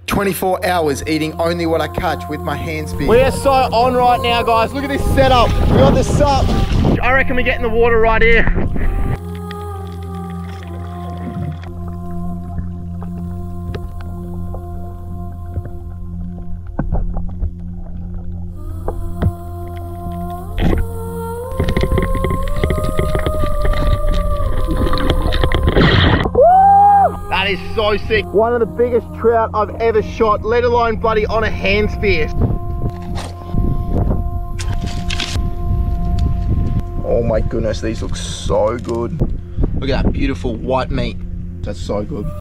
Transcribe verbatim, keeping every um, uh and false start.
twenty-four hours eating only what I catch with my hand spear. We are so on right now, guys. Look at this setup. We got this up. I reckon we get in the water right here. That is so sick. One of the biggest trout I've ever shot, let alone bloody on a hand spear. Oh my goodness, these look so good. Look at that beautiful white meat. That's so good.